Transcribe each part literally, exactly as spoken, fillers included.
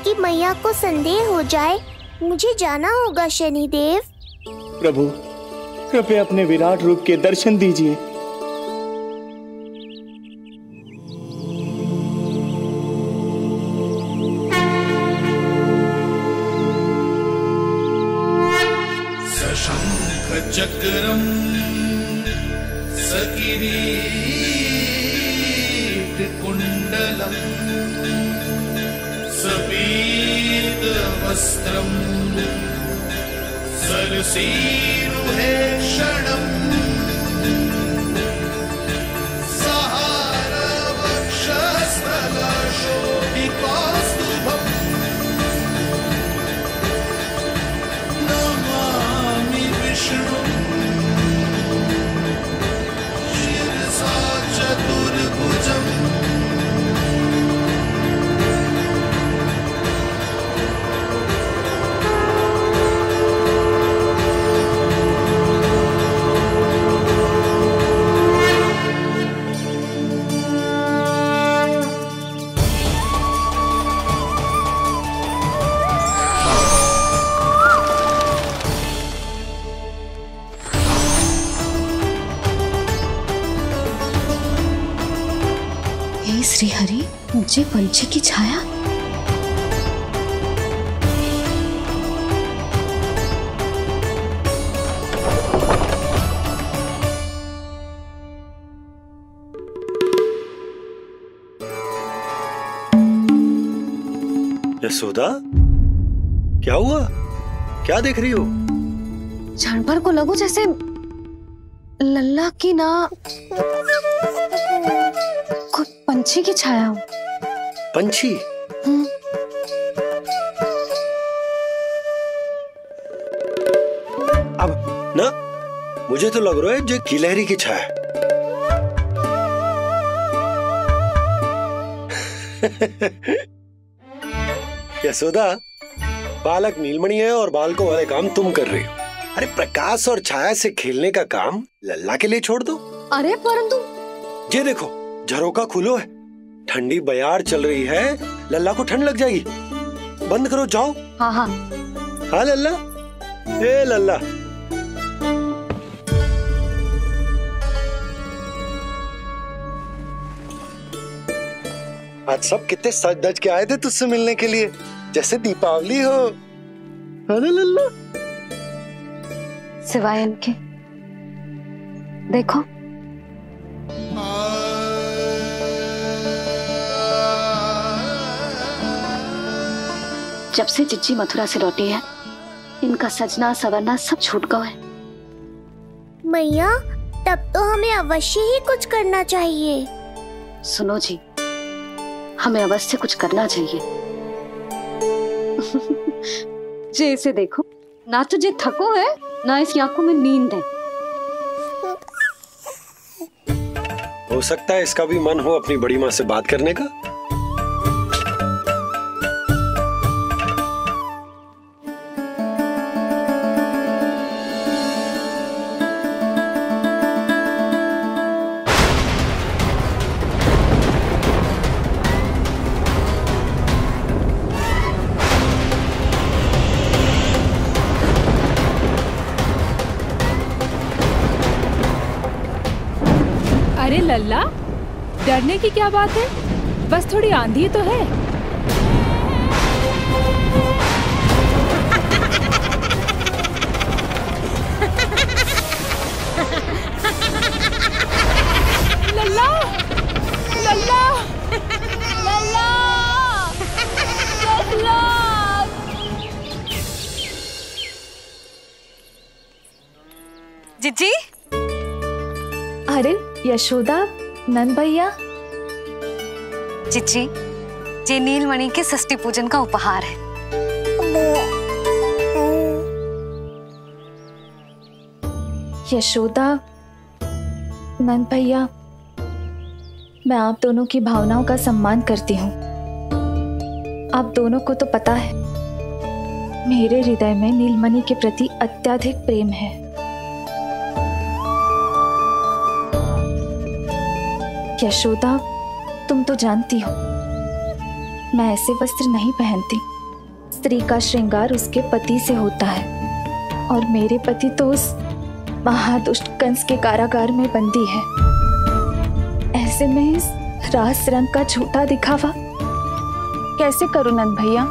कि मैया को संदेह हो जाए। मुझे जाना होगा शनिदेव। प्रभु, कृपया अपने विराट रूप के दर्शन दीजिए। सशंख चक्रम सकिरीट कुंडलम सपीत वस्त्रम सरसीरुहे क्षणम सहार वक्षस्थलशोभिकास्तुभम् नमामि विष्णुं शिरसा चतुर्भुजम्। श्री हरि, मुझे पंछी की छाया। यशोदा, क्या हुआ? क्या देख रही हो? क्षण भर को लगो जैसे लल्ला की ना कोई पंछी की छाया हो। पंछी? अब ना मुझे तो लग रहा है जो गिलहरी की छाया। यशोदा, बालक नीलमणि है और बालकों वाले काम तुम कर रही हो। अरे प्रकाश और छाया से खेलने का काम लल्ला के लिए छोड़ दो। अरे परंतु ये देखो, झरोका खुलो है, ठंडी बयार चल रही है, लल्ला को ठंड लग जाएगी। बंद करो, जाओ। हाँ हाँ हाँ लल्ला, ए लल्ला। आज सब कितने सज धज के आए थे तुझसे मिलने के लिए, जैसे दीपावली हो। अरे लल्ला, सिवाय इनके देखो। जब से चिच्ची मथुरा से लौटी है, इनका सजना सवरना सब छूट गया है। मैया, तब तो हमें अवश्य ही कुछ करना चाहिए। सुनो जी, हमें अवश्य कुछ करना चाहिए। जे इसे देखो, ना तो जे थको है, ना इसकी आंखों में नींद है। हो सकता है इसका भी मन हो अपनी बड़ी माँ से बात करने का। अरे लल्ला, डरने की क्या बात है? बस थोड़ी आंधी तो है। लल्ला, लल्ला, लल्ला, लल्ला। जिज्जी, अरे यशोदा, नंद भैया। जिज्जी, ये नीलमणि के षष्ठी पूजन का उपहार है। यशोदा, नंद भैया, मैं आप दोनों की भावनाओं का सम्मान करती हूँ। आप दोनों को तो पता है, मेरे हृदय में नीलमणि के प्रति अत्यधिक प्रेम है। यशोदा, तुम तो जानती हो मैं ऐसे वस्त्र नहीं पहनती। स्त्री का श्रृंगार उसके पति से होता है और मेरे पति तो उस महादुष्ट कंस के कारागार में बंदी है। ऐसे में इस रास रंग का झूठा दिखावा कैसे करूं नंद भैया?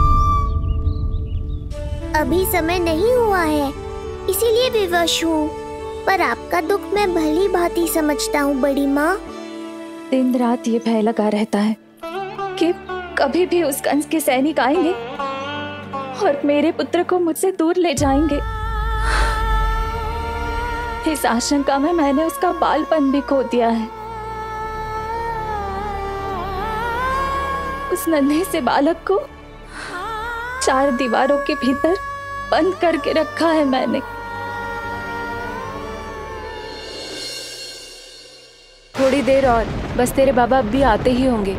अभी समय नहीं हुआ है, इसीलिए विवश हूँ। पर आपका दुख मैं भली भांति समझता हूँ बड़ी माँ। दिन रात ये भय लगा रहता है कि कभी भी उस कंस के सैनिक आएंगे और मेरे पुत्र को मुझसे दूर ले जाएंगे। इस आशंका में मैंने उसका बालपन भी खो दिया है। उस नन्हे से बालक को चार दीवारों के भीतर बंद करके रखा है मैंने। थोड़ी देर और, बस तेरे बाबा अब भी आते ही होंगे।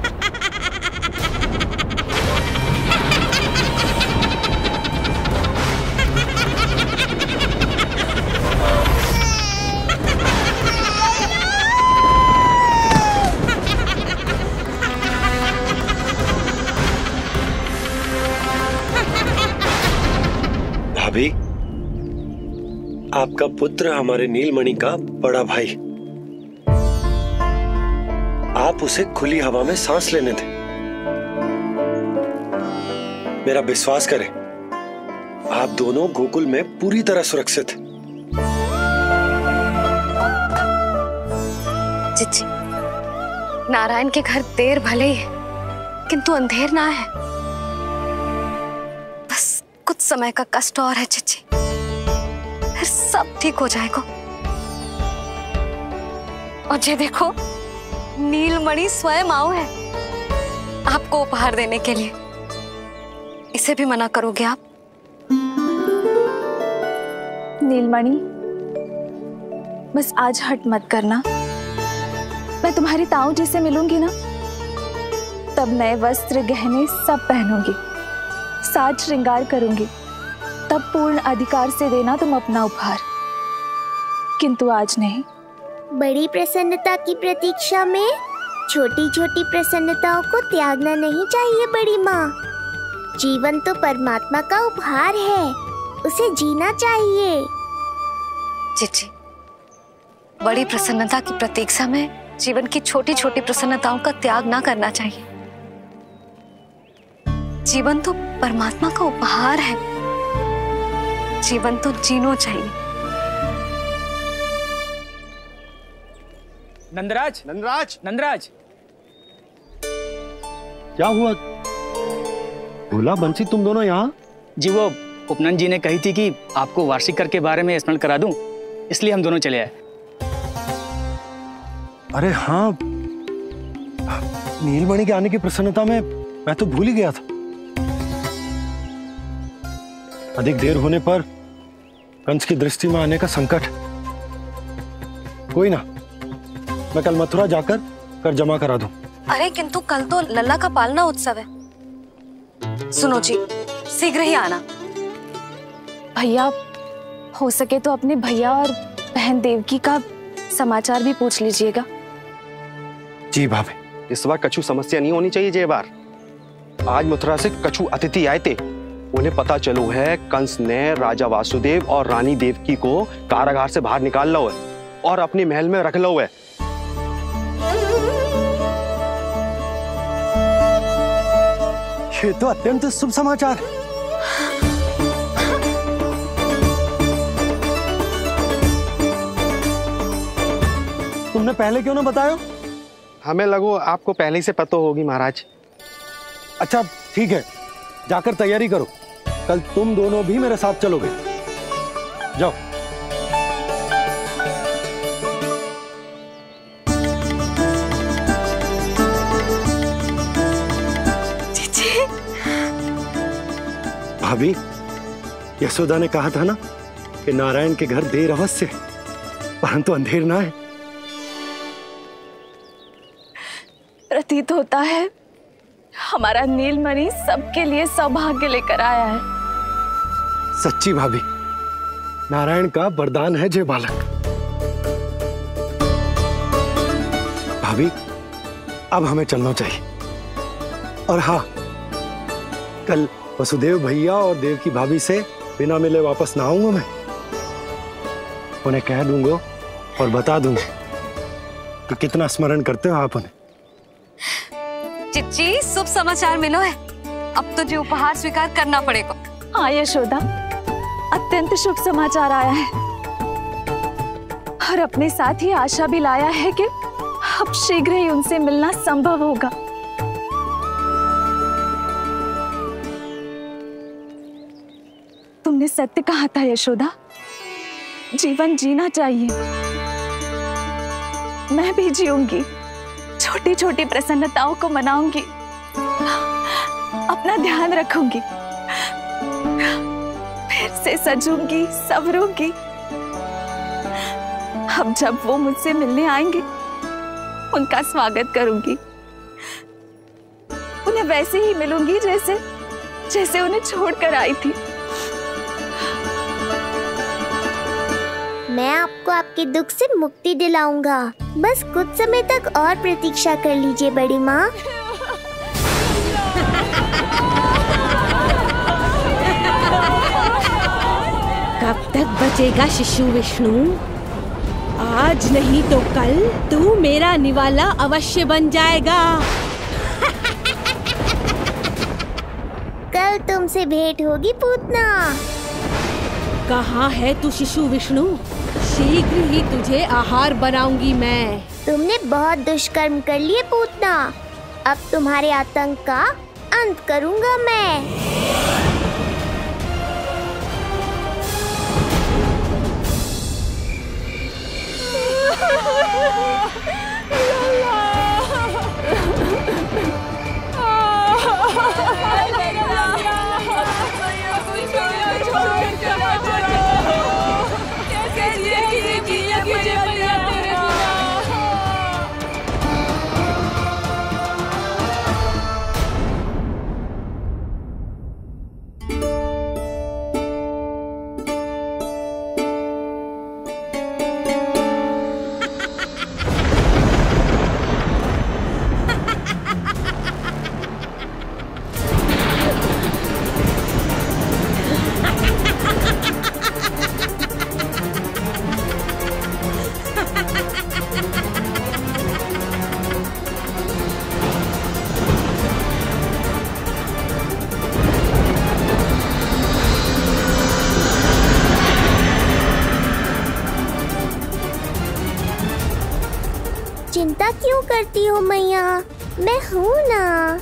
भाभी, आपका पुत्र हमारे नीलमणि का बड़ा भाई। आप उसे खुली हवा में सांस लेने दें। मेरा विश्वास करें, आप दोनों गोकुल में पूरी तरह सुरक्षित हैं। चिच्ची, नारायण के घर देर भले ही है, किंतु अंधेर ना है। बस कुछ समय का कष्ट और है चिच्ची, फिर सब ठीक हो जाएगा। और ये देखो, नीलमणि स्वयं आओ है आपको उपहार देने के लिए। इसे भी मना करोगे आप? नीलमणि, बस आज हट मत करना। मैं तुम्हारी ताऊ जी से मिलूंगी ना, तब नए वस्त्र गहने सब पहनूंगी, साज श्रृंगार करूंगी, तब पूर्ण अधिकार से देना तुम अपना उपहार। किंतु आज नहीं। बड़ी प्रसन्नता की प्रतीक्षा में छोटी छोटी प्रसन्नताओं को त्यागना नहीं चाहिए बड़ी माँ। जीवन तो परमात्मा का उपहार है, उसे जीना चाहिए। चिच्ची, बड़ी प्रसन्नता की प्रतीक्षा में जीवन की छोटी छोटी प्रसन्नताओं का त्याग ना करना चाहिए। जीवन तो परमात्मा का उपहार है, जीवन तो जीना चाहिए। नंदराज, नंदराज, नंदराज, क्या हुआ? भोला, बंसी, तुम दोनों यहाँ? जी वो उपनंद जी ने कही थी कि आपको वार्षिक कर के बारे में स्मरण करा दूं, इसलिए हम दोनों चले आए। अरे हाँ, नीलमणि के आने की प्रसन्नता में मैं तो भूल ही गया था। अधिक देर होने पर कंस की दृष्टि में आने का संकट। कोई ना, मैं कल मथुरा जाकर कर जमा करा दूं। अरे किंतु कल तो लल्ला का पालना उत्सव है। सुनो जी, शीघ्र ही आना। भैया, हो सके तो अपने भैया और बहन देवकी का समाचार भी पूछ लीजिएगा। जी भाभी। इस बार कछु समस्या नहीं होनी चाहिए। ये बार आज मथुरा से कछु अतिथि आए थे, उन्हें पता चलो है कंस ने राजा वासुदेव और रानी देवकी को कारागार से बाहर निकाल लो है और अपने महल में रख लो है। ये तो अत्यंत शुभ समाचार है। तुमने पहले क्यों ना बताया? हमें लगो आपको पहले ही से पता होगी महाराज। अच्छा ठीक है, जाकर तैयारी करो, कल तुम दोनों भी मेरे साथ चलोगे। जाओ। भाभी, यशोदा ने कहा था ना कि नारायण के घर देर अवश्य है, परंतु अंधेर ना है। प्रतीत होता है हमारा नीलमणि सबके लिए सौभाग्य लेकर आया है। सच्ची भाभी, नारायण का वरदान है जे बालक। भाभी, अब हमें चलना चाहिए। और हाँ, कल वसुदेव भैया और देव की भाभी से बिना मिले वापस ना आऊंगा मैं। उन्हें कह दूंगा और बता दूंगा कि कितना स्मरण करते हो आप उन्हें। चिच्ची, शुभ समाचार मिलो है। अब तुझे उपहार स्वीकार करना पड़ेगा। हाँ यशोदा, अत्यंत शुभ समाचार आया है और अपने साथ ही आशा भी लाया है कि अब शीघ्र ही उनसे मिलना संभव होगा। तुमने सत्य कहा था यशोदा, जीवन जीना चाहिए। मैं भी जीऊंगी, छोटी छोटी प्रसन्नताओं को मनाऊंगी, अपना ध्यान रखूंगी, फिर से सजूंगी, संवरूंगी। अब जब वो मुझसे मिलने आएंगे, उनका स्वागत करूंगी। उन्हें वैसे ही मिलूंगी जैसे जैसे उन्हें छोड़कर आई थी। मैं आपको आपके दुख से मुक्ति दिलाऊंगा। बस कुछ समय तक और प्रतीक्षा कर लीजिए बड़ी माँ। कब तक बचेगा शिशु विष्णु? आज नहीं तो कल तू मेरा निवाला अवश्य बन जाएगा। कल तुमसे भेंट होगी पूतना। कहाँ है तू शिशु विष्णु? शीघ्र ही तुझे आहार बनाऊंगी मैं। तुमने बहुत दुष्कर्म कर लिए पूतना। अब तुम्हारे आतंक का अंत करूंगा मैं। चिंता क्यों करती हो मैया? मैं हूँ ना।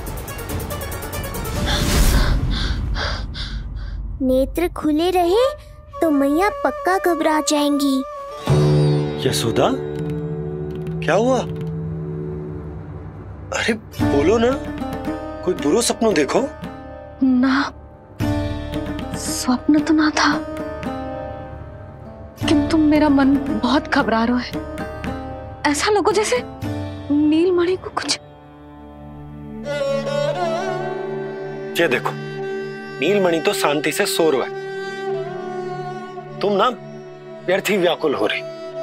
नेत्र खुले रहे तो मैया पक्का घबरा जाएंगी। यशोदा, क्या हुआ? अरे बोलो ना, कोई बुरा सपना देखो ना। स्वप्न तो ना था, किंतु मेरा मन बहुत घबरा रहा है। ऐसा लगो जैसे नीलमणि को कुछ। ये देखो, नीलमणि तो शांति से सो रहा है। तुम ना व्यर्थ ही व्याकुल हो रही।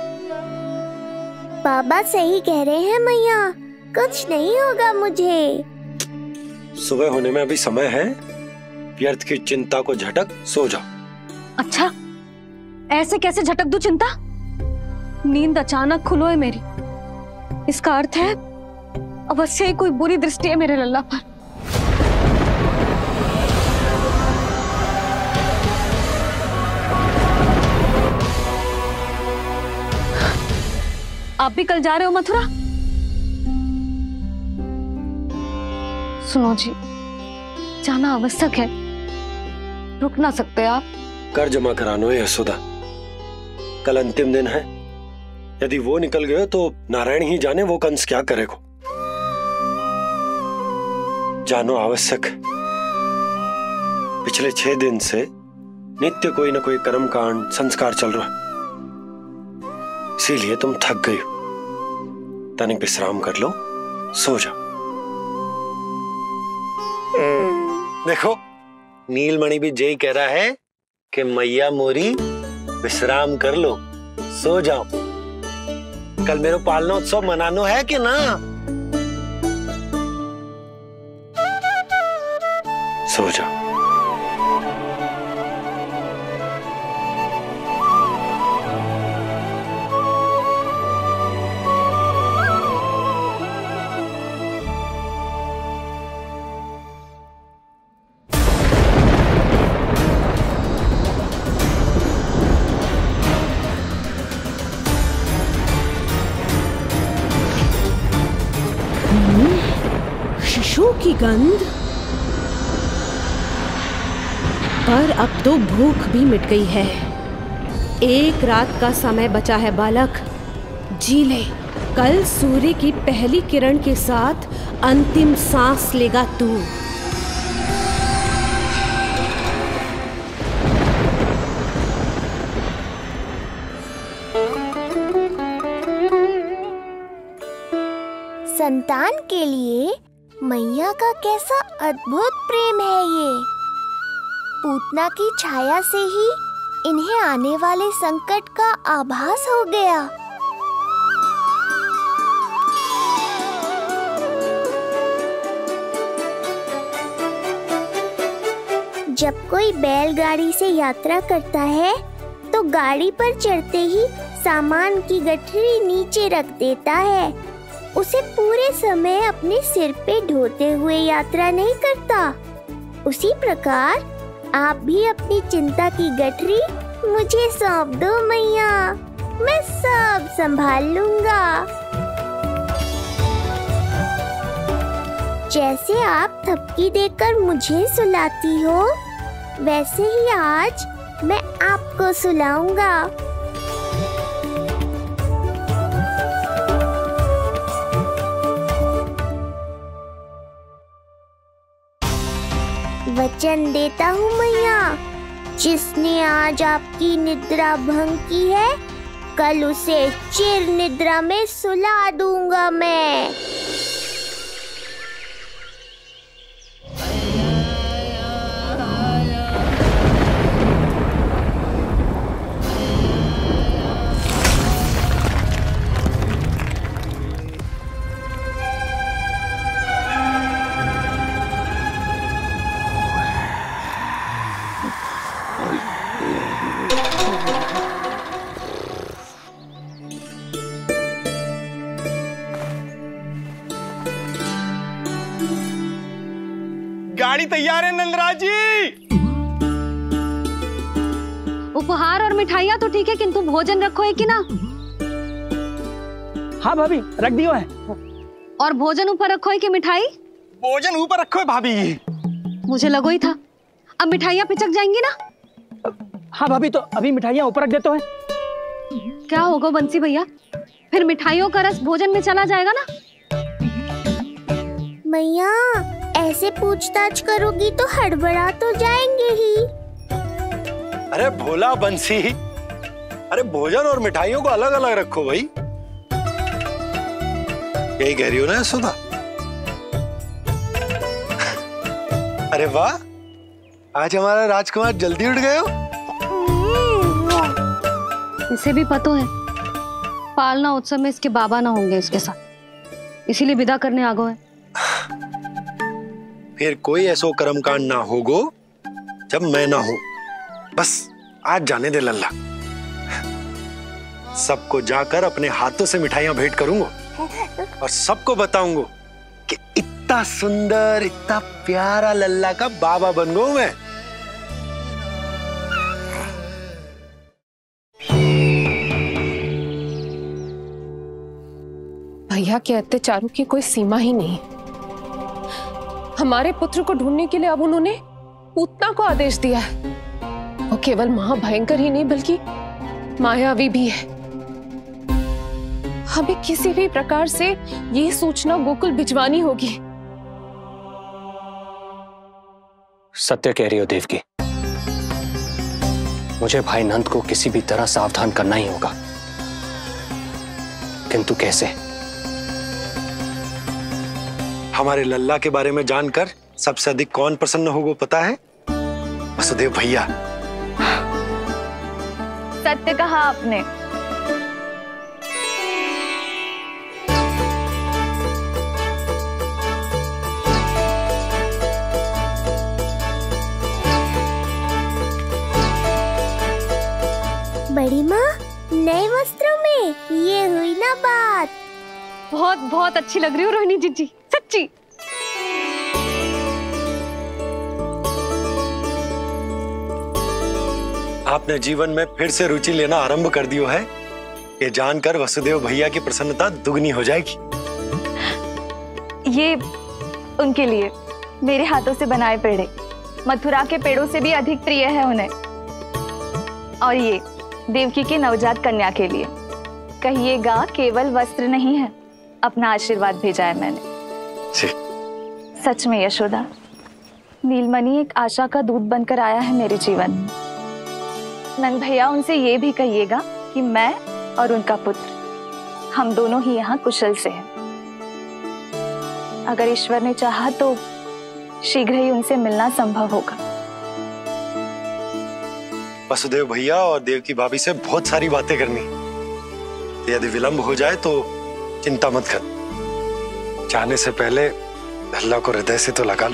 बाबा सही कह रहे हैं मैया, कुछ नहीं होगा मुझे। सुबह होने में अभी समय है। व्यर्थ की चिंता को झटक सो जाओ। अच्छा, ऐसे कैसे झटक दूं चिंता? नींद अचानक खुलो है मेरी। इसका अर्थ है अवश्य ही कोई बुरी दृष्टि है मेरे लल्ला पर। आप भी कल जा रहे हो मथुरा? सुनो जी, जाना आवश्यक है, रुक ना सकते आप? कर जमा करानो है यशोदा, कल अंतिम दिन है। यदि वो निकल गए तो नारायण ही जाने वो कंस क्या करेगा। जानो आवश्यक। पिछले छह दिन से नित्य कोई ना कोई कर्मकांड संस्कार चल रहा है, इसीलिए तुम थक गई हो। तनिक विश्राम कर लो, सो जाओ। देखो, नीलमणि भी जय कह रहा है कि मैया मोरी विश्राम कर लो, सो जाओ। कल मेरे पालना उत्सव मनानो है कि ना? सो जाओ। गंध। पर अब तो भूख भी मिट गई है। एक रात का समय बचा है बालक, जी ले। कल सूर्य की पहली किरण के साथ अंतिम सांस लेगा तू। संतान के लिए मैया का कैसा अद्भुत प्रेम है ये। पूतना की छाया से ही इन्हें आने वाले संकट का आभास हो गया। जब कोई बैलगाड़ी से यात्रा करता है तो गाड़ी पर चढ़ते ही सामान की गठरी नीचे रख देता है। उसे पूरे समय अपने सिर पे ढोते हुए यात्रा नहीं करता। उसी प्रकार आप भी अपनी चिंता की गठरी मुझे सौंप दो मैया, मैं सब संभाल लूंगा। जैसे आप थपकी देकर मुझे सुलाती हो, वैसे ही आज मैं आपको सुलाऊंगा। वचन देता हूँ मैया, जिसने आज आपकी निद्रा भंग की है, कल उसे चिर निद्रा में सुला दूंगा मैं। गाड़ी तैयार है नंदराज जी। उपहार और मिठाइयाँ तो ठीक है, किंतु भोजन रखो है कि ना? हाँ भाभी, रख दियो है। और भोजन ऊपर रखो है कि मिठाई? भोजन ऊपर रखो है भाभी। मुझे लगो ही था, अब मिठाइयाँ पिचक जाएंगी ना? हाँ भाभी, तो अभी मिठाइयाँ ऊपर रख देते हैं। क्या होगा बंसी भैया, फिर मिठाइयों का रस भोजन में चला जाएगा ना? मैया ऐसे पूछताछ करोगी तो हड़बड़ा तो जाएंगे ही। अरे भोला बंसी, अरे भोजन और मिठाइयों को अलग अलग रखो भाई। यही कह रही हो ना सुधा? अरे वाह, आज हमारा राजकुमार जल्दी उठ गए हो। इसे भी पता है पालना उत्सव में इसके बाबा ना होंगे इसके साथ, इसीलिए विदा करने आ गए। फिर कोई ऐसो कर्मकांड ना होगो जब मैं ना हूं। बस आज जाने दे लल्ला, सबको जाकर अपने हाथों से मिठाइयां भेंट करूंगा और सबको बताऊंगा कि इतना सुंदर, इतना प्यारा लल्ला का बाबा बन गया मैं। भैया के अत्याचारों की कोई सीमा ही नहीं। हमारे पुत्र को ढूंढने के लिए अब उन्होंने पूतना को आदेश दिया है। वो केवल महाभयंकर ही नहीं बल्कि मायावी भी है। हमें किसी भी प्रकार से ये सूचना गोकुल भिजवानी होगी। सत्य कह रही हो देवकी, मुझे भाई नंद को किसी भी तरह सावधान करना ही होगा, किंतु कैसे? हमारे लल्ला के बारे में जानकर सबसे अधिक कौन प्रसन्न होगा पता है? वसुदेव भैया। सत्य कहा आपने। बड़ी माँ, नए वस्त्रों में ये हुई ना बात। बहुत बहुत अच्छी लग रही हो रोहिणी जीजी, सच्ची। आपने जीवन में फिर से रुचि लेना आरंभ कर दियो है, ये जानकर वसुदेव भैया की प्रसन्नता दुगनी हो जाएगी। ये उनके लिए मेरे हाथों से बनाए पेड़े मथुरा के पेड़ों से भी अधिक प्रिय है उन्हें। और ये देवकी की नवजात कन्या के लिए कहिएगा केवल वस्त्र नहीं है, अपना आशीर्वाद भेजा है मैंने। सच में यशोदा, नीलमणि एक आशा का दूत बनकर आया है मेरे जीवन में। नंद भैया उनसे ये भी कहिएगा कि मैं और उनका पुत्र हम दोनों ही यहाँ कुशल से हैं। अगर ईश्वर ने चाहा तो शीघ्र ही उनसे मिलना संभव होगा। वसुदेव भैया और देवकी भाभी से बहुत सारी बातें करनी, यदि विलंब हो जाए तो चिंता मत कर। जाने से पहले अल्लाह को हृदय से तो लगा लो।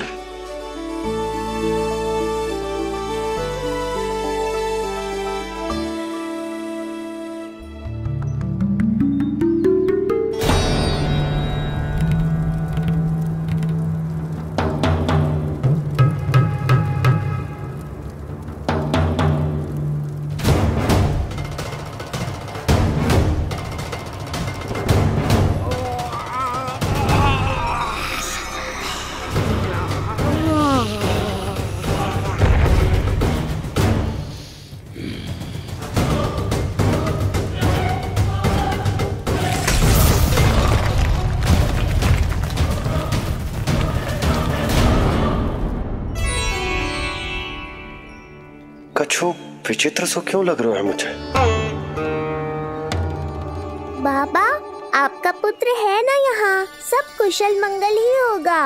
कछु विचित्र सो क्यों लग रहा है मुझे? बाबा, आपका पुत्र है ना यहाँ, सब कुशल मंगल ही होगा।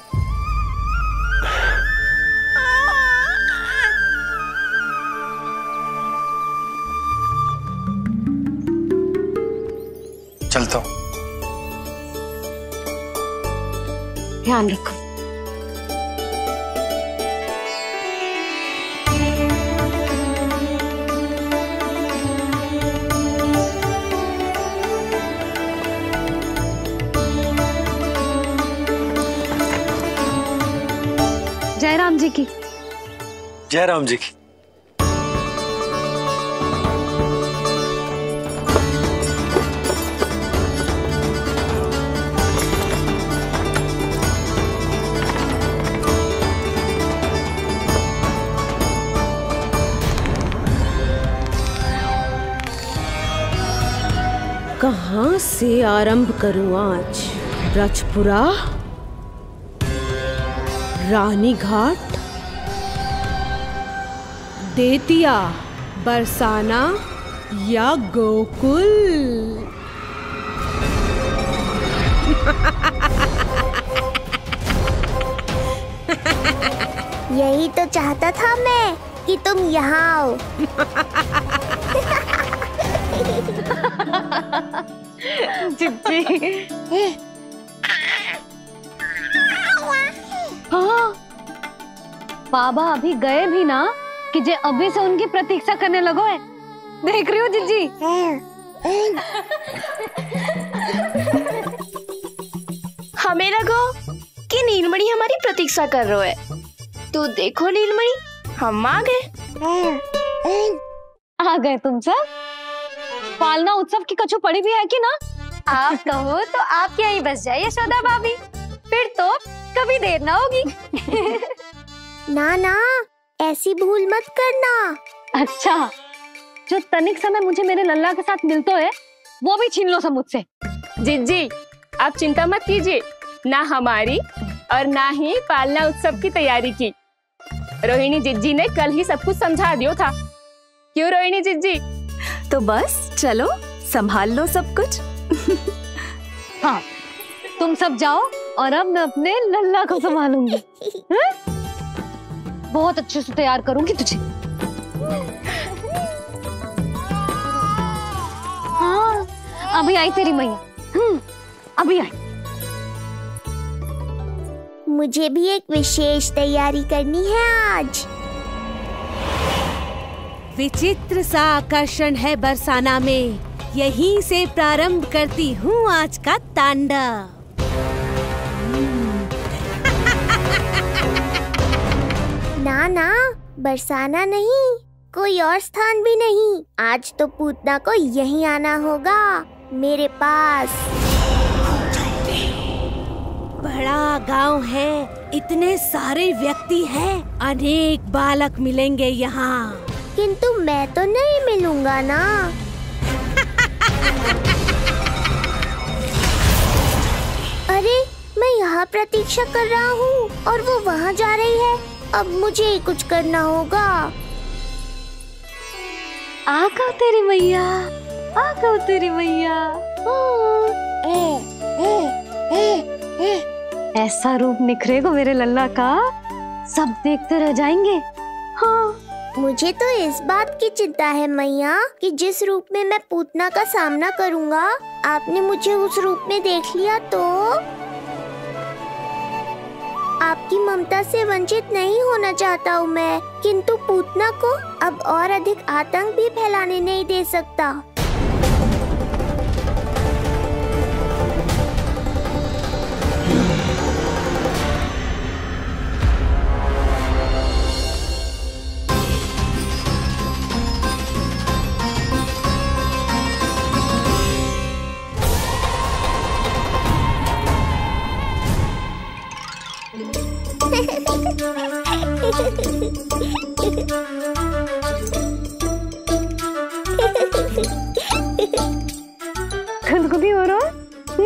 चलता हूँ। ध्यान रखो। जय राम जी की। जय राम जी की। कहाँ से आरंभ करूं आज? ब्रजपुरा, रानी घाट, देतिया, बरसाना या गोकुल? यही तो चाहता था मैं कि तुम यहाँ आओ। जिज्जी। हाँ, बाबा अभी गए भी ना कि जे अभी से उनकी प्रतीक्षा करने लगो है। देख रही हो जिज्जी? हमें लगो कि नीलमणि हमारी प्रतीक्षा कर रहे है। तो देखो नीलमणि, हम आ गए। आ गए तुम सब? पालना उत्सव की कछु पड़ी भी है कि ना? आप कहो तो आप यहीं बस जाइए यशोदा भाभी, फिर तो कभी देर ना होगी। ना ना, ऐसी भूल मत करना। अच्छा, जो तनिक समय मुझे मेरे लल्ला के साथ मिलते है वो भी छीन लो सब मुझसे। जिज्जी, आप चिंता मत कीजिए, ना हमारी और ना ही पालना उत्सव की तैयारी की। रोहिणी जिज्जी ने कल ही सब कुछ समझा दिया था। क्यों रोहिणी जिज्जी? तो बस चलो, संभाल लो सब कुछ। हाँ, तुम सब जाओ और अब मैं अपने लल्ला को संभालूंगी। बहुत अच्छे से तैयार करूंगी तुझे। हाँ, अभी आई तेरी मैया। हम्म, अभी आई। मुझे भी एक विशेष तैयारी करनी है आज। विचित्र सा आकर्षण है बरसाना में, यहीं से प्रारंभ करती हूँ आज का तांडव। ना ना, बरसाना नहीं, कोई और स्थान भी नहीं। आज तो पूतना को यहीं आना होगा, मेरे पास। बड़ा गांव है, इतने सारे व्यक्ति हैं, अनेक बालक मिलेंगे यहाँ। किंतु मैं तो नहीं मिलूंगा ना। अरे मैं यहाँ प्रतीक्षा कर रहा हूँ और वो वहाँ जा रही है। अब मुझे ही कुछ करना होगा। आ गो तेरी मैया, आ गो तेरी मैया। ऐसा रूप निखरेगा मेरे लल्ला का, सब देखते रह जाएंगे। हाँ, मुझे तो इस बात की चिंता है मैया कि जिस रूप में मैं पूतना का सामना करूँगा, आपने मुझे उस रूप में देख लिया तो आपकी ममता से वंचित नहीं होना चाहता हूँ मैं, किंतु पूतना को अब और अधिक आतंक भी फैलाने नहीं दे सकता। खुदकुदी हो रहा है?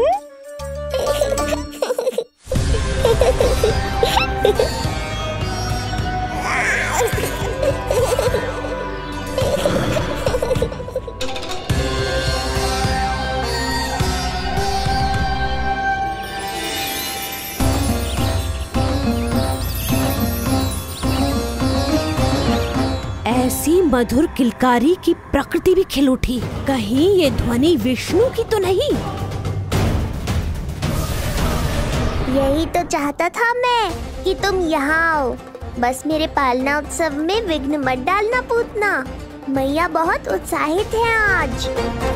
ऐसी मधुर किलकारी की प्रकृति भी खिल उठी। कहीं ये ध्वनि विष्णु की तो नहीं? यही तो चाहता था मैं कि तुम यहाँ आओ। बस मेरे पालना उत्सव में विघ्न मत डालना पूतना। मैया बहुत उत्साहित है आज।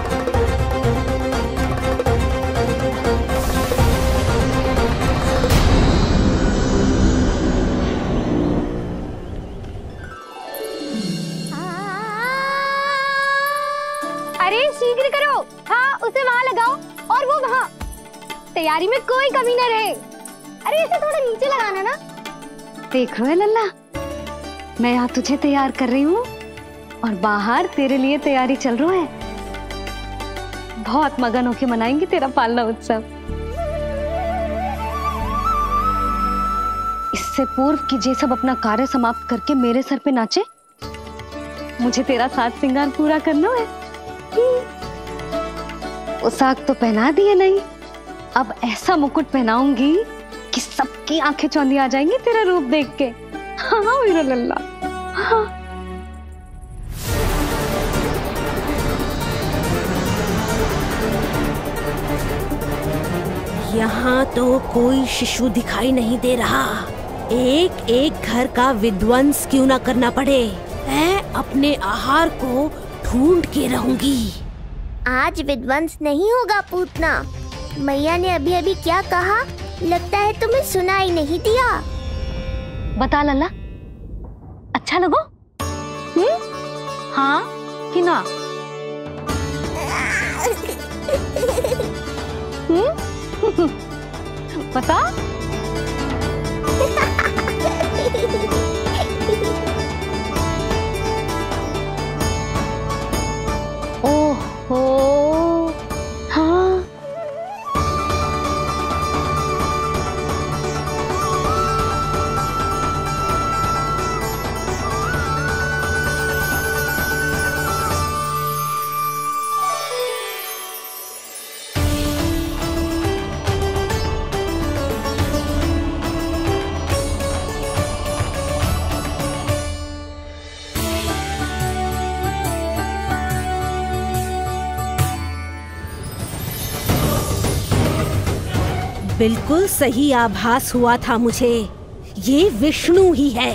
अरे शीघ्र करो। हाँ, उसे वहाँ लगाओ और वो वहाँ। तैयारी में कोई कमी न रहे। अरे इसे थोड़ा नीचे लगाना ना। देख रहे हो लल्ला, मैं यहाँ तुझे तैयार कर रही हूँ और बाहर तेरे लिए तैयारी चल रहा है। बहुत मगन होके मनाएंगे तेरा पालना उत्सव। इससे पूर्व कि जे सब अपना कार्य समाप्त करके मेरे सर पे नाचे, मुझे तेरा साथ श्रृंगार पूरा करना है। पोशाक तो पहना दिए नहीं, अब ऐसा मुकुट पहनाऊंगी कि सबकी आंखें चौंधी आ जाएंगी तेरा रूप देख के। हाँ मेरा लल्ला, हाँ। यहाँ तो कोई शिशु दिखाई नहीं दे रहा। एक एक घर का विध्वंस क्यों ना करना पड़े, मैं अपने आहार को ढूंढ के रहूंगी। आज विध्वंस नहीं होगा पूतना। मैया ने अभी अभी क्या कहा, लगता है तुम्हें सुनाई नहीं दिया। बता लल्ला, अच्छा लगो? हम्म? हाँ कि ना? हम्म? बता। ओहो, हाँ। बिल्कुल सही आभास हुआ था मुझे, ये विष्णु ही है।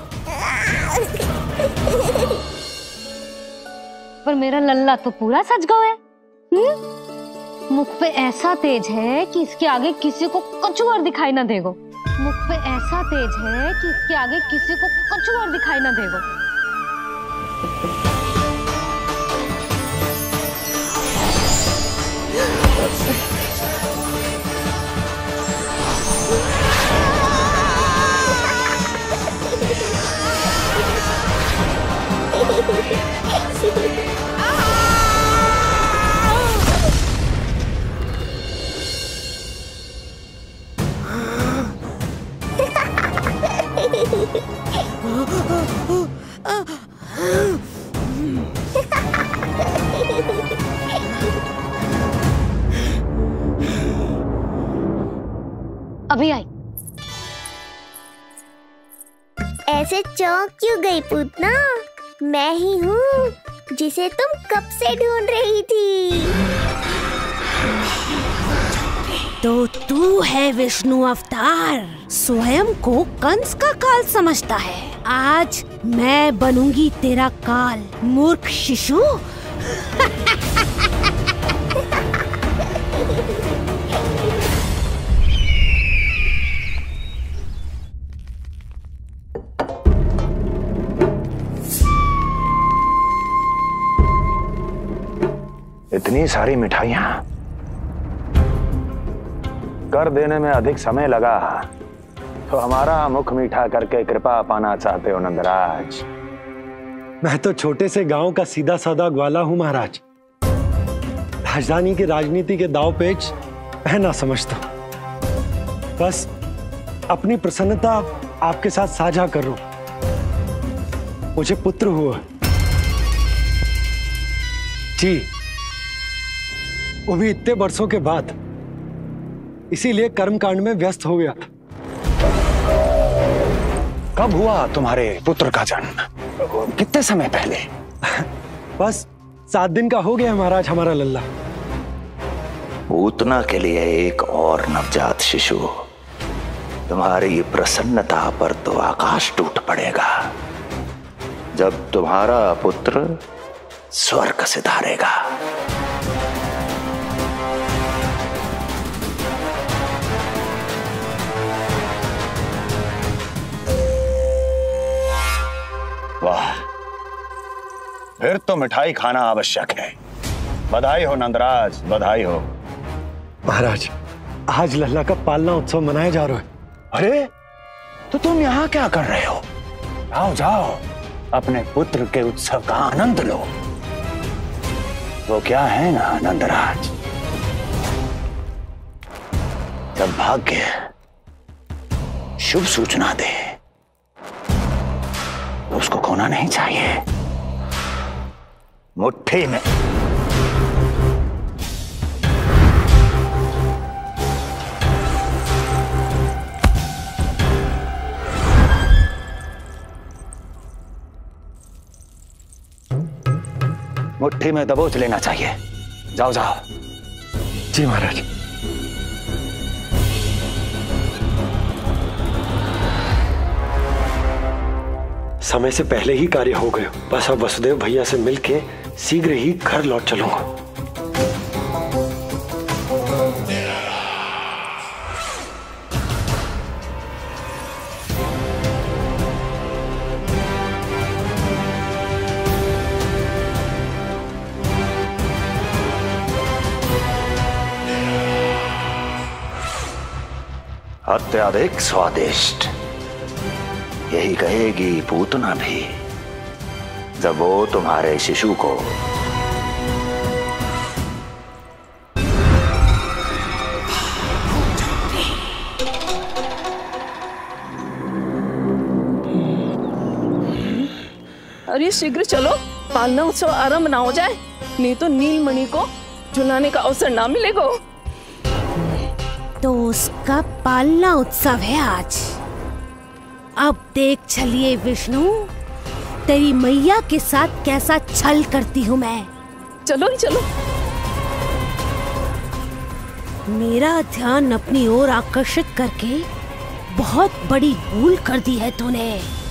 पर मेरा लल्ला तो पूरा सज गया है। हम्म? मुख पे ऐसा तेज है कि इसके आगे किसी को कुछ और दिखाई ना देगो। मुख पे ऐसा तेज है कि इसके आगे किसी को कुछ और दिखाई ना देगो। अभी आई। ऐसे चौंक क्यों गई पूतना? मैं ही हूँ जिसे तुम कब से ढूंढ रही थी। तो तू है विष्णु अवतार, स्वयं को कंस का काल समझता है। आज मैं बनूंगी तेरा काल, मूर्ख शिशु। इतनी सारी मिठाइयां कर देने में अधिक समय लगा तो हमारा मुख मीठा करके कृपा पाना चाहते हो नंदराज? मैं तो छोटे से गांव का सीधा साधा ग्वाला हूं महाराज। राजधानी की राजनीति के दाव पेच मैं ना समझता। बस अपनी प्रसन्नता आपके साथ साझा कर रहा हूं। मुझे पुत्र हुआ जी, वो भी इतने वर्षों के बाद, इसीलिए कर्मकांड में व्यस्त हो गया था। कब हुआ तुम्हारे पुत्र का जन्म? कितने समय पहले? बस सात दिन का हो गया महाराज हमारा लल्ला। पूतना के लिए एक और नवजात शिशु, तुम्हारी प्रसन्नता पर तो आकाश टूट पड़ेगा जब तुम्हारा पुत्र स्वर्ग सिधारेगा। वाह, फिर तो मिठाई खाना आवश्यक है। बधाई हो नंदराज, बधाई हो। महाराज, आज लल्ला का पालना उत्सव मनाया जा रहा है। अरे, तो तुम यहाँ क्या कर रहे हो? जाओ जाओ, अपने पुत्र के उत्सव का आनंद लो। वो क्या है ना नंदराज, जब भाग्य शुभ सूचना दे तो उसको खोना नहीं चाहिए। मुट्ठी में मुट्ठी में दबोच लेना चाहिए। जाओ जाओ। जी महाराज। समय से पहले ही कार्य हो गए। बस अब वसुदेव भैया से मिलके शीघ्र ही घर लौट चलूंगा। अत्यधिक स्वादिष्ट, यही कहेगी पूतना भी जब वो तुम्हारे शिशु को अरे शीघ्र चलो, पालना उत्सव आरंभ ना हो जाए, नहीं तो नीलमणि को झुलाने का अवसर ना मिलेगा। तो उसका पालना उत्सव है आज। अब देख चलिए विष्णु, तेरी मैया के साथ कैसा छल करती हूँ मैं। चलो चलो। मेरा ध्यान अपनी ओर आकर्षित करके बहुत बड़ी भूल कर दी है तूने।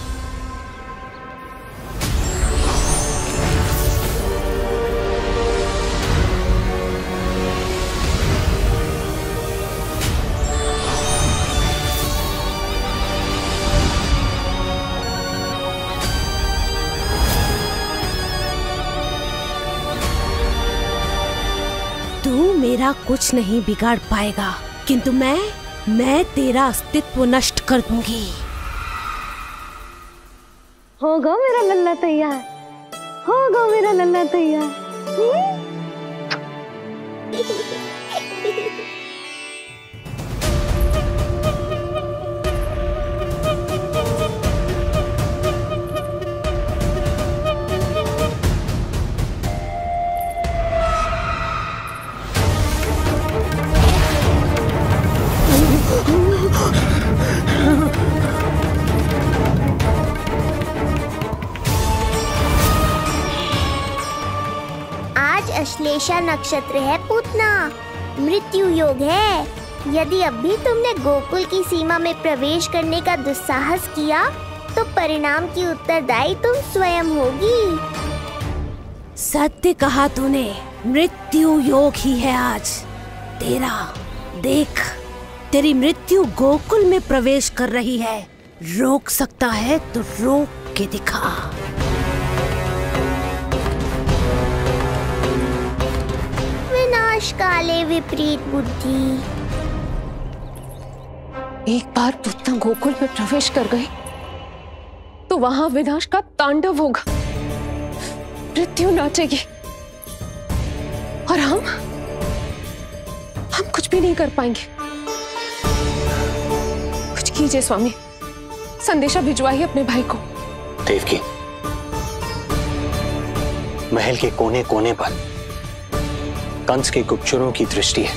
तू मेरा कुछ नहीं बिगाड़ पाएगा, किंतु मैं मैं तेरा अस्तित्व नष्ट कर दूंगी। होगा मेरा लल्ला तैयार, हो मेरा लल्ला तैयार। अश्लेषा नक्षत्र है पूतना, मृत्यु योग है। यदि अब भी तुमने गोकुल की सीमा में प्रवेश करने का दुस्साहस किया तो परिणाम की उत्तरदायी तुम स्वयं होगी। सत्य कहा तूने, मृत्यु योग ही है आज तेरा। देख, तेरी मृत्यु गोकुल में प्रवेश कर रही है। रोक सकता है तो रोक के दिखा। काले विपरीत बुद्धि। एक बार पूतना गोकुल में प्रवेश कर गए तो वहां विनाश का तांडव होगा, मृत्यु नाचेगी और हम हम कुछ भी नहीं कर पाएंगे। कुछ कीजिए स्वामी, संदेशा भिजवाइए अपने भाई को। देवकी, महल के कोने कोने पर कंस के गुप्तचरों की दृष्टि है।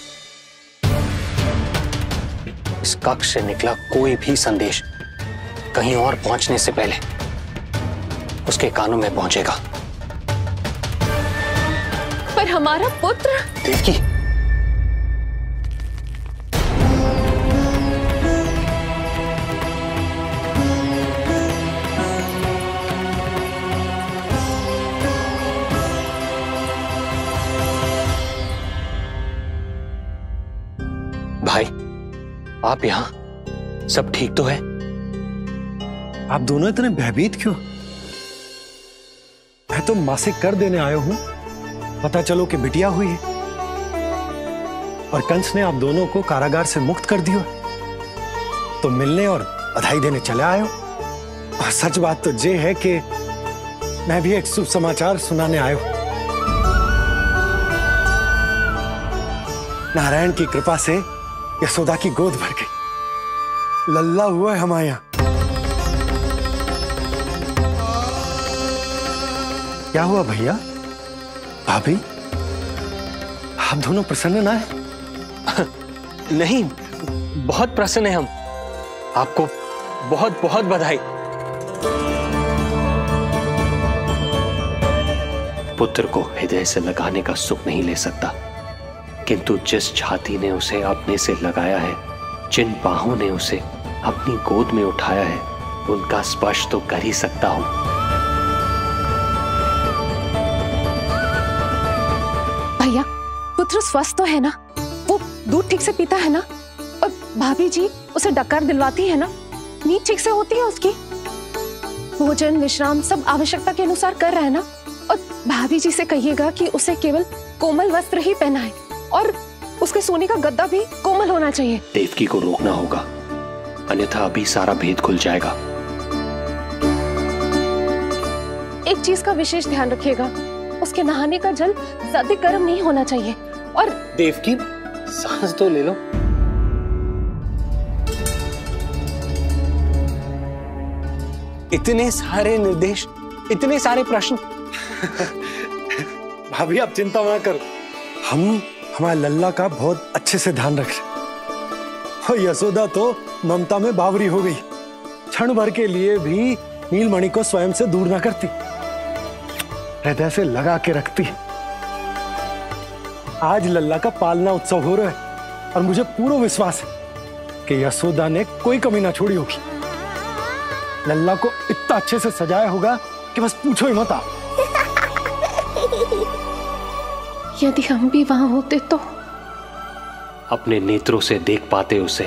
इस कक्ष से निकला कोई भी संदेश कहीं और पहुंचने से पहले उसके कानों में पहुंचेगा। पर हमारा पुत्र। देवकी, भाई, आप यहाँ सब ठीक तो है? आप दोनों इतने भयभीत क्यों? मैं तो मासिक कर देने आया हूं, पता चलो कि बिटिया हुई है और कंस ने आप दोनों को कारागार से मुक्त कर दिया, तो मिलने और बधाई देने चले आए हो। और सच बात तो ये है कि मैं भी एक शुभ समाचार सुनाने आया हूं। नारायण की कृपा से यशोदा की गोद भर गई, लल्ला हुआ है हमारे यहां। क्या हुआ भैया, भाभी, आप दोनों प्रसन्न ना है? नहीं, बहुत प्रसन्न है हम। आपको बहुत बहुत बधाई। पुत्र को हृदय से लगाने का सुख नहीं ले सकता, किंतु जिस छाती ने उसे अपने से लगाया है, जिन बाहों ने उसे अपनी गोद में उठाया है, उनका स्पर्श तो कर ही सकता हूं। भैया, पुत्र स्वस्थ तो है ना? वो दूध ठीक से पीता है ना? और भाभी जी उसे डकार दिलवाती है ना? नींद ठीक से होती है उसकी? भोजन विश्राम सब आवश्यकता के अनुसार कर रहा है ना? और भाभी जी से कहिएगा कि उसे केवल कोमल वस्त्र ही पहनाए और उसके सोने का गद्दा भी कोमल होना चाहिए। देवकी को रोकना होगा, अन्यथा अभी सारा भेद खुल जाएगा। एक चीज का विशेष ध्यान रखिएगा, उसके नहाने का जल ज्यादा गर्म नहीं होना चाहिए। और देवकी, सांस तो ले लो। इतने सारे निर्देश, इतने सारे प्रश्न। भाभी आप चिंता ना करो, हम हमारे लल्ला का बहुत अच्छे से ध्यान रख रहे। और यशोदा तो ममता में बावरी हो गई, क्षण भर के लिए भी नीलमणि को स्वयं से दूर ना करती, हृदय से लगा के रखती। आज लल्ला का पालना उत्सव हो रहा है और मुझे पूरा विश्वास है कि यशोदा ने कोई कमी ना छोड़ी होगी। लल्ला को इतना अच्छे से सजाया होगा कि बस पूछो ही मत। आप यदि हम भी वहां होते तो अपने नेत्रों से देख पाते उसे।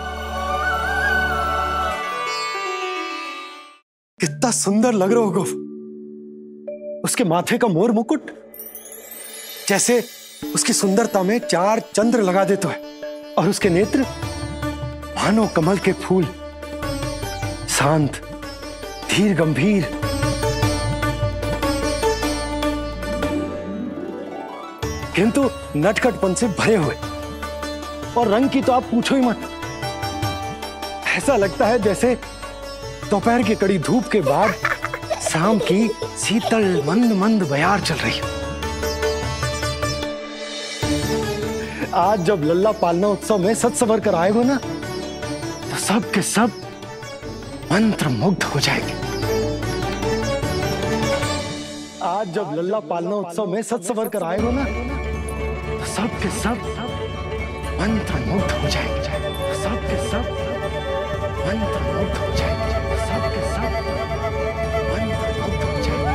कितना सुंदर लग रहा होगा उसके माथे का मोर मुकुट, जैसे उसकी सुंदरता में चार चंद्र लगा देता है, और उसके नेत्र मानो कमल के फूल, शांत, धीर, गंभीर। किंतु नटखटपन से भरे हुए। और रंग की तो आप पूछो ही मत। ऐसा लगता है जैसे दोपहर की कड़ी धूप के बाद शाम की शीतल मंद मंद बयार चल रही है। आज जब लल्ला पालना उत्सव में सज संवर कर आए हो ना, तो सब के सब मंत्र मुग्ध हो जाएंगे। आज जब लल्ला पालना उत्सव में सज संवर कर आए हो ना, तो सब के सब मंत्र मुग्ध हो जाएंगे। सब के सब मंत्र मुग्ध हो जाएंगे। सब के सब मंत्र मुग्ध हो जाएंगे।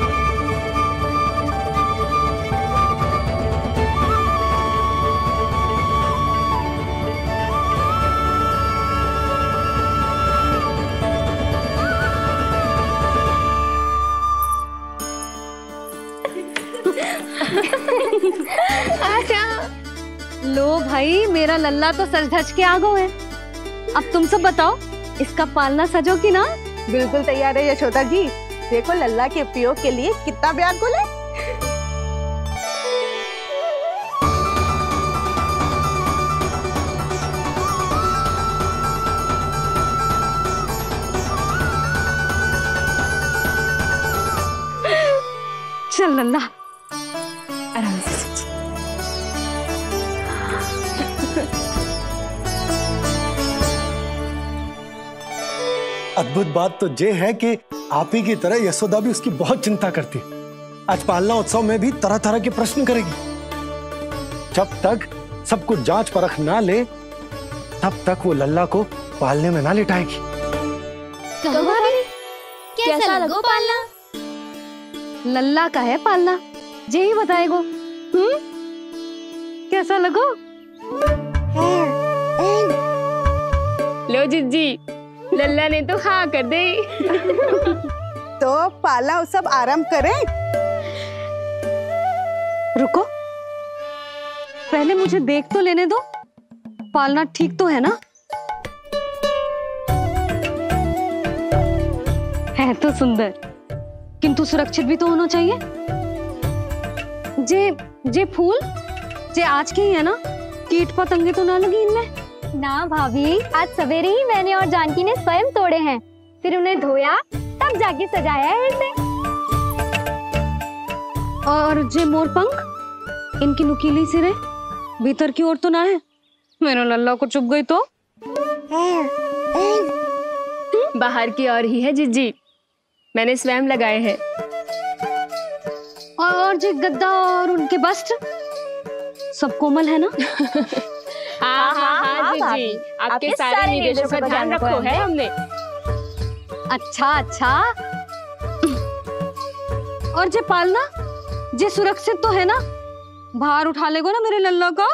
लो भाई, मेरा लल्ला तो सज धज के आ गए है। अब तुम सब बताओ, इसका पालना सजो कि ना? बिल्कुल तैयार है यशोदा जी। देखो लल्ला के उपयोग के लिए कितना व्याकुल है। चल लल्ला, आराम से। अद्भुत बात तो ये है कि आप ही की तरह यशोदा भी उसकी बहुत चिंता करती है। आज पालना उत्सव में भी तरह तरह के प्रश्न करेगी। जब तक सब कुछ जांच परख ना ले, तब तक वो लल्ला को पालने में ना लिटाएगी। कैसा लगो पालना? लल्ला का है पालना, यही बताएगो। हम्म, कैसा लगो? लो जिज्जी, लल्ला ने तो हाँ कर दे। तो पालना उत्सव आरंभ करें? रुको, पहले मुझे देख तो लेने दो। पालना ठीक तो है ना? है तो सुंदर, किंतु सुरक्षित भी तो होना चाहिए। जे जे फूल जे आज के ही है ना, कीट पतंगे तो ना लगी इनमें? ना भाभी, आज सवेरे ही मैंने और जानकी ने स्वयं तोड़े हैं, फिर उन्हें धोया, तब जाके सजाया है इसे। और जे मोर पंख, इनकी नुकीली सिरे भीतर की ओर तो ना है? मेरा लल्ला को चुभ गई तो? बाहर की ओर ही है जिज्जी, मैंने स्वयं लगाए हैं। और जे गद्दा और उनके वस्त्र सब कोमल है ना? हाँ हाँ हाँ जिज्जी, आपके सारे निर्देशों का ध्यान रखो है हमने। अच्छा अच्छा। और जे पालना, जे सुरक्षित तो है ना? बाहर उठा लेगो ना मेरे लल्ला का?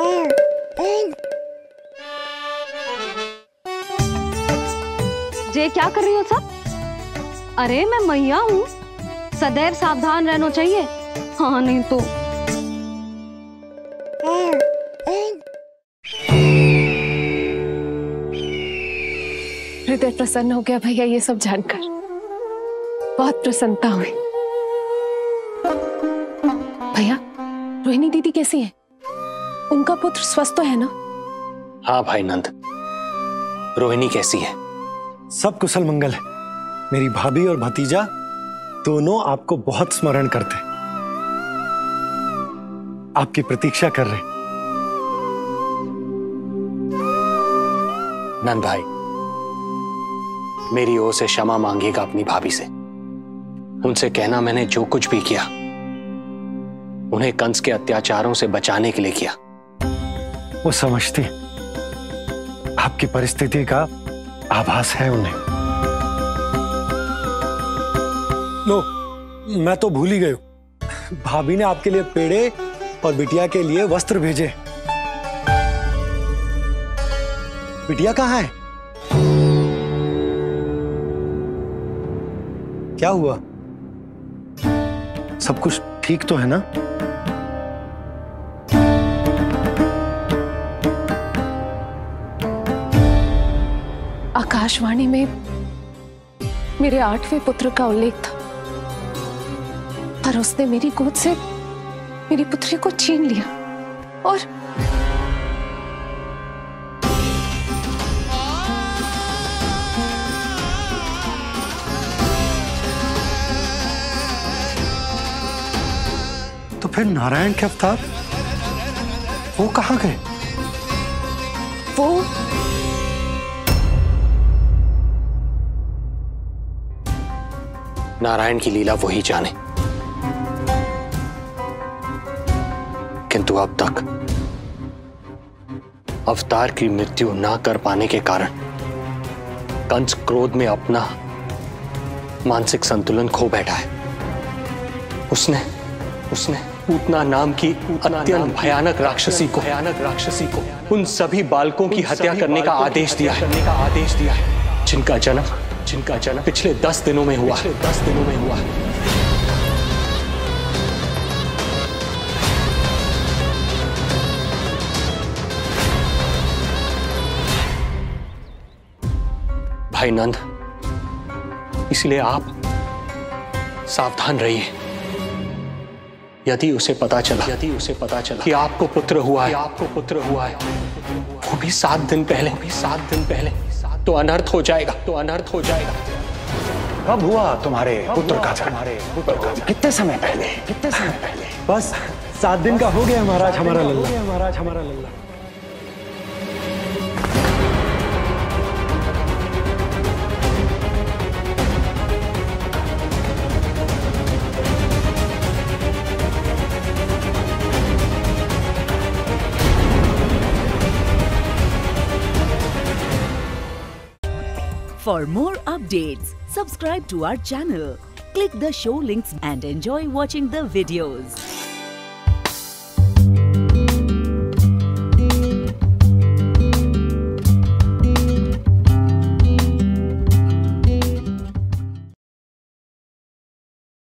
जे क्या कर रही हो सब? अरे मैं मैया हूँ, सदैव सावधान रहना चाहिए। हाँ नहीं तो। हृदय प्रसन्न हो गया भैया ये सब जानकर, बहुत प्रसन्नता हुई। भैया, रोहिणी दीदी कैसी है? उनका पुत्र स्वस्थ तो है ना? हाँ भाई नंद, रोहिणी कैसी है? सब कुशल मंगल है। मेरी भाभी और भतीजा दोनों आपको बहुत स्मरण करते, आपकी प्रतीक्षा कर रहे। नंद भाई, मेरी ओर से क्षमा मांगिएगा अपनी भाभी से। उनसे कहना मैंने जो कुछ भी किया, उन्हें कंस के अत्याचारों से बचाने के लिए किया। वो समझती, आपकी परिस्थिति का आभास है उन्हें। लो, मैं तो भूल ही गई हूं। भाभी ने आपके लिए पेड़े और बिटिया के लिए वस्त्र भेजे। बिटिया कहाँ है? क्या हुआ? सब कुछ ठीक तो है ना? आकाशवाणी में मेरे आठवें पुत्र का उल्लेख था, पर उसने मेरी गोद से मेरी पुत्री को छीन लिया और तो फिर नारायण के अवतार वो कहाँ गए? वो नारायण की लीला वही जाने, किंतु अब तक अवतार की मृत्यु ना कर पाने के कारण कंस क्रोध में अपना मानसिक संतुलन खो बैठा है। उसने उसने पूतना नाम की अत्यंत भयानक राक्षसी को भयानक राक्षसी को उन सभी बालकों की हत्या करने का आदेश दिया है करने का आदेश दिया है जिनका जन्म जिनका जन्म पिछले दस दिनों में हुआ पिछले दस दिनों में हुआ भाई नंद, इसलिए आप सावधान रहिए। यदि उसे पता चला यदि उसे पता चला कि आपको पुत्र हुआ है आपको पुत्र हुआ है वो भी सात दिन पहले भी सात दिन पहले तो अनर्थ हो जाएगा तो अनर्थ हो जाएगा। कब हुआ तुम्हारे पुत्र का तुम्हारे पुत्र का कितने समय पहले कितने समय पहले? बस सात दिन का हो गया महाराज हमारा लल्ला महाराज हमारा लल्ला। For more updates, subscribe to our channel, click the show links and enjoy watching the videos.